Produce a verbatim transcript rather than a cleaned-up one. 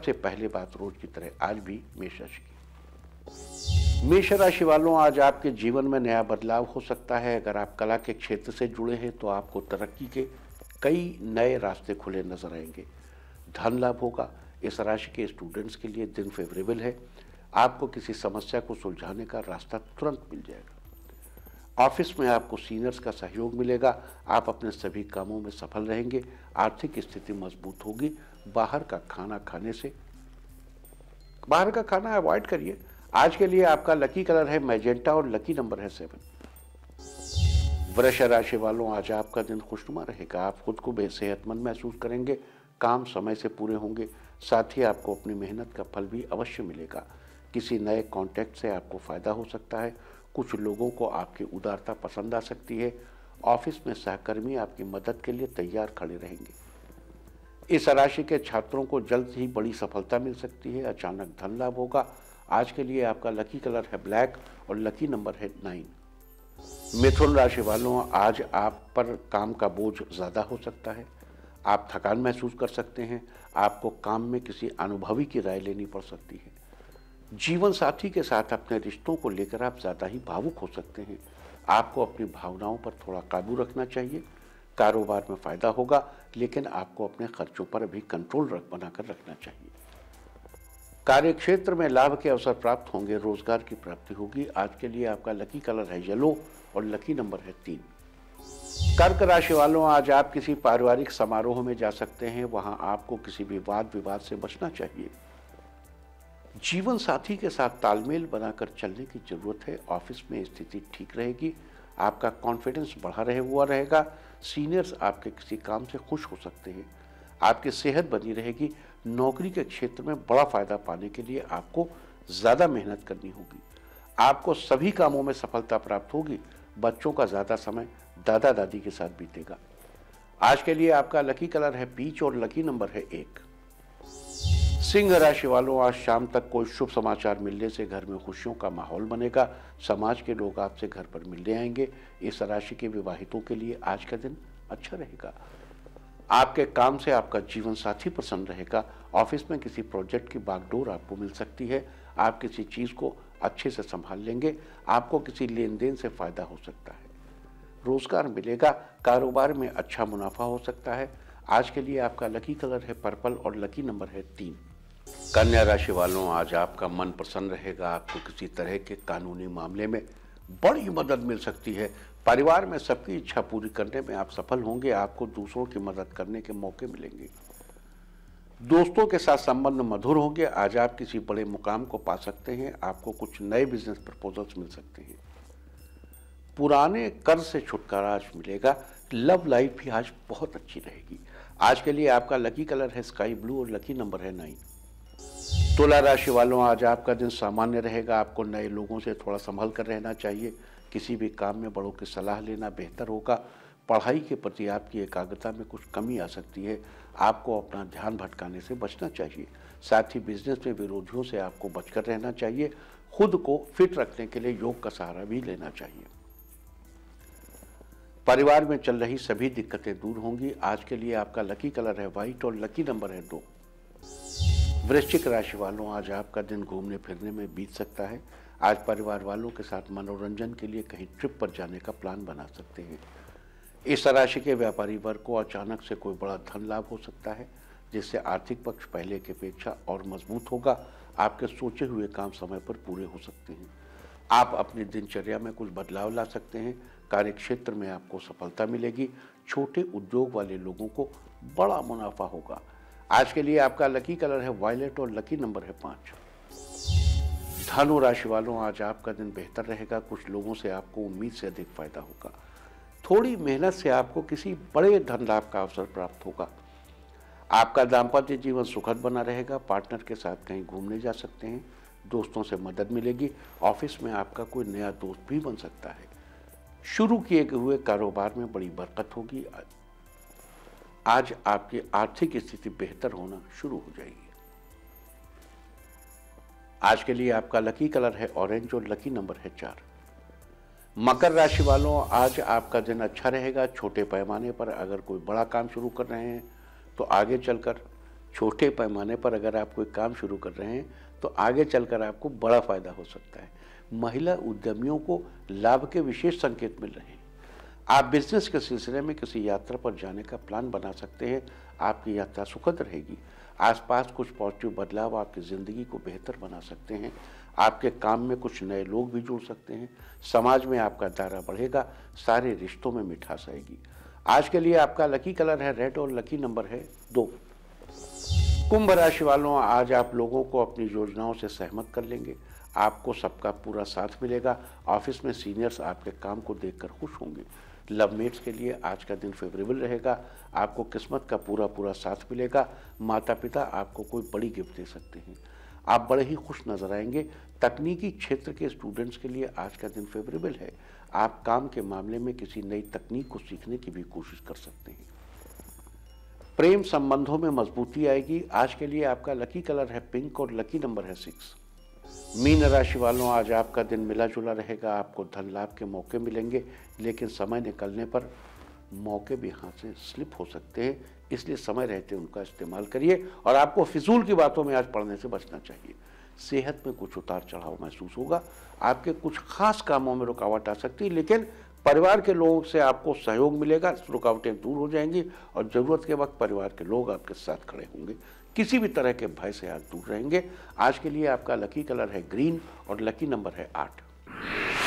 सबसे पहले बात रोज की तरह आज भी मेष राशि की। मेष राशि वालों, आज आपके जीवन में नया बदलाव हो सकता है। अगर आप कला के क्षेत्र से जुड़े हैं तो आपको तरक्की के कई नए रास्ते खुले नजर आएंगे। धन लाभ होगा। इस राशि के स्टूडेंट्स के लिए दिन फेवरेबल है। आपको किसी समस्या को सुलझाने का रास्ता तुरंत मिल जाएगा। ऑफिस में आपको सीनियर्स का सहयोग मिलेगा। आप अपने सभी कामों में सफल रहेंगे। आर्थिक स्थिति मजबूत होगी। बाहर का खाना खाने से बाहर का खाना अवॉइड करिए। आज के लिए आपका लकी कलर है मैजेंटा और लकी नंबर है सेवन। वृष राशि वालों, आज आपका दिन खुशनुमा रहेगा। आप खुद को बेसेहतमंद महसूस करेंगे। काम समय से पूरे होंगे। साथ ही आपको अपनी मेहनत का फल भी अवश्य मिलेगा। किसी नए कॉन्टैक्ट से आपको फायदा हो सकता है। कुछ लोगों को आपकी उदारता पसंद आ सकती है। ऑफिस में सहकर्मी आपकी मदद के लिए तैयार खड़े रहेंगे। इस राशि के छात्रों को जल्द ही बड़ी सफलता मिल सकती है। अचानक धन लाभ होगा। आज के लिए आपका लकी कलर है ब्लैक और लकी नंबर है नाइन। मिथुन राशि वालों, आज आप पर काम का बोझ ज़्यादा हो सकता है। आप थकान महसूस कर सकते हैं। आपको काम में किसी अनुभवी की राय लेनी पड़ सकती है। जीवन साथी के साथ अपने रिश्तों को लेकर आप ज़्यादा ही भावुक हो सकते हैं। आपको अपनी भावनाओं पर थोड़ा काबू रखना चाहिए। कारोबार में फायदा होगा, लेकिन आपको अपने खर्चों पर भी कंट्रोल रख बनाकर रखना चाहिए। कार्य क्षेत्र में लाभ के अवसर प्राप्त होंगे। रोजगार की प्राप्ति होगी। आज के लिए आपका लकी कलर है येलो और लकी नंबर है तीन। कर्क राशि वालों, आज आप किसी पारिवारिक समारोह में जा सकते हैं। वहां आपको किसी भी वाद विवाद से बचना चाहिए। जीवन साथी के साथ तालमेल बनाकर चलने की जरूरत है। ऑफिस में स्थिति ठीक रहेगी। आपका कॉन्फिडेंस बढ़ा रहे हुआ रहेगा। सीनियर्स आपके किसी काम से खुश हो सकते हैं। आपकी सेहत बनी रहेगी। नौकरी के क्षेत्र में बड़ा फायदा पाने के लिए आपको ज्यादा मेहनत करनी होगी। आपको सभी कामों में सफलता प्राप्त होगी। बच्चों का ज्यादा समय दादा दादी के साथ बीतेगा। आज के लिए आपका लकी कलर है पीच और लकी नंबर है एक। सिंह राशि वालों, आज शाम तक कोई शुभ समाचार मिलने से घर में खुशियों का माहौल बनेगा। समाज के लोग आपसे घर पर मिलने आएंगे। इस राशि के विवाहितों के लिए आज का दिन अच्छा रहेगा। आपके काम से आपका जीवन साथी प्रसन्न रहेगा। ऑफिस में किसी प्रोजेक्ट की बागडोर आपको मिल सकती है। आप किसी चीज को अच्छे से संभाल लेंगे। आपको किसी लेन देन से फायदा हो सकता है। रोजगार मिलेगा। कारोबार में अच्छा मुनाफा हो सकता है। आज के लिए आपका लकी कलर है पर्पल और लकी नंबर है तीन। कन्या राशि वालों, आज आपका मन प्रसन्न रहेगा। आपको किसी तरह के कानूनी मामले में बड़ी मदद मिल सकती है। परिवार में सबकी इच्छा पूरी करने में आप सफल होंगे। आपको दूसरों की मदद करने के मौके मिलेंगे। दोस्तों के साथ संबंध मधुर होंगे। आज आप किसी बड़े मुकाम को पा सकते हैं। आपको कुछ नए बिजनेस प्रपोजल्स मिल सकते हैं। पुराने कर्ज से छुटकारा आज मिलेगा। लव लाइफ भी आज बहुत अच्छी रहेगी। आज के लिए आपका लकी कलर है स्काई ब्लू और लकी नंबर है नाइन। तुला राशि वालों, आज आपका दिन सामान्य रहेगा। आपको नए लोगों से थोड़ा संभल कर रहना चाहिए। किसी भी काम में बड़ों की सलाह लेना बेहतर होगा। पढ़ाई के प्रति आपकी एकाग्रता में कुछ कमी आ सकती है। आपको अपना ध्यान भटकाने से बचना चाहिए। साथ ही बिजनेस में विरोधियों से आपको बचकर रहना चाहिए। खुद को फिट रखने के लिए योग का सहारा भी लेना चाहिए। परिवार में चल रही सभी दिक्कतें दूर होंगी। आज के लिए आपका लकी कलर है व्हाइट और लकी नंबर है दो। वृश्चिक राशि वालों, आज आपका दिन घूमने फिरने में बीत सकता है। आज परिवार वालों के साथ मनोरंजन के लिए कहीं ट्रिप पर जाने का प्लान बना सकते हैं। इस राशि के व्यापारी वर्ग को अचानक से कोई बड़ा धन लाभ हो सकता है, जिससे आर्थिक पक्ष पहले की अपेक्षा और मजबूत होगा। आपके सोचे हुए काम समय पर पूरे हो सकते हैं। आप अपनी दिनचर्या में कुछ बदलाव ला सकते हैं। कार्य क्षेत्र में आपको सफलता मिलेगी। छोटे उद्योग वाले लोगों को बड़ा मुनाफा होगा। आज के लिए आपका लकी कलर है वायलेट और लकी नंबर है पाँच। धनु राशि वालों, आज आपका दिन बेहतर रहेगा। कुछ लोगों से आपको उम्मीद से अधिक फायदा होगा। थोड़ी मेहनत से आपको किसी बड़े धन लाभ का अवसर प्राप्त होगा। आपका दाम्पत्य जीवन सुखद बना रहेगा। पार्टनर के साथ कहीं घूमने जा सकते हैं। दोस्तों से मदद मिलेगी। ऑफिस में आपका कोई नया दोस्त भी बन सकता है। शुरू किए हुए कारोबार में बड़ी बरकत होगी। आज आपकी आर्थिक स्थिति बेहतर होना शुरू हो जाएगी। आज के लिए आपका लकी कलर है ऑरेंज और लकी नंबर है चार। मकर राशि वालों, आज आपका दिन अच्छा रहेगा। छोटे पैमाने पर अगर कोई बड़ा काम शुरू कर रहे हैं तो आगे चलकर छोटे पैमाने पर अगर आप कोई काम शुरू कर रहे हैं तो आगे चलकर आपको बड़ा फायदा हो सकता है। महिला उद्यमियों को लाभ के विशेष संकेत मिल रहे हैं। आप बिजनेस के सिलसिले में किसी यात्रा पर जाने का प्लान बना सकते हैं। आपकी यात्रा सुखद रहेगी। आसपास कुछ पॉजिटिव बदलाव आपकी ज़िंदगी को बेहतर बना सकते हैं। आपके काम में कुछ नए लोग भी जुड़ सकते हैं। समाज में आपका दायरा बढ़ेगा। सारे रिश्तों में मिठास आएगी। आज के लिए आपका लकी कलर है रेड और लकी नंबर है दो। कुंभ राशि वालों, आज आप लोगों को अपनी योजनाओं से सहमत कर लेंगे। आपको सबका पूरा साथ मिलेगा। ऑफिस में सीनियर्स आपके काम को देखकर खुश होंगे। लवमेट्स के लिए आज का दिन फेवरेबल रहेगा। आपको किस्मत का पूरा पूरा साथ मिलेगा। माता पिता आपको कोई बड़ी गिफ्ट दे सकते हैं। आप बड़े ही खुश नजर आएंगे। तकनीकी क्षेत्र के स्टूडेंट्स के लिए आज का दिन फेवरेबल है। आप काम के मामले में किसी नई तकनीक को सीखने की भी कोशिश कर सकते हैं। प्रेम संबंधों में मजबूती आएगी। आज के लिए आपका लकी कलर है पिंक और लकी नंबर है सिक्स। मीन राशि वालों, आज आपका दिन मिला जुला रहेगा। आपको धन लाभ के मौके मिलेंगे, लेकिन समय निकलने पर मौके भी हाथ से स्लिप हो सकते हैं, इसलिए समय रहते उनका इस्तेमाल करिए। और आपको फिजूल की बातों में आज पड़ने से बचना चाहिए। सेहत में कुछ उतार चढ़ाव महसूस होगा। आपके कुछ खास कामों में रुकावट आ सकती है, लेकिन परिवार के लोगों से आपको सहयोग मिलेगा। रुकावटें दूर हो जाएंगी और ज़रूरत के वक्त परिवार के लोग आपके साथ खड़े होंगे। किसी भी तरह के भय से आप दूर रहेंगे। आज के लिए आपका लकी कलर है ग्रीन और लकी नंबर है आठ।